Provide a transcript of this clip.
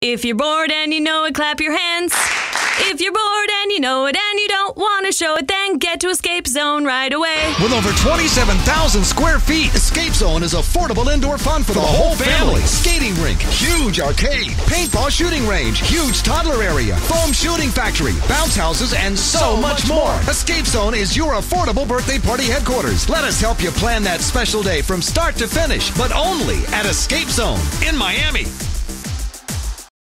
If you're bored and you know it, clap your hands. If you're bored and you know it and you don't want to show it, then get to Escape Zone right away. With over 27,000 square feet, Escape Zone is affordable indoor fun for the whole family. Skating rink, huge arcade, paintball shooting range, huge toddler area, foam shooting factory, bounce houses, and so much more. Escape Zone is your affordable birthday party headquarters. Let us help you plan that special day from start to finish, but only at Escape Zone in Miami.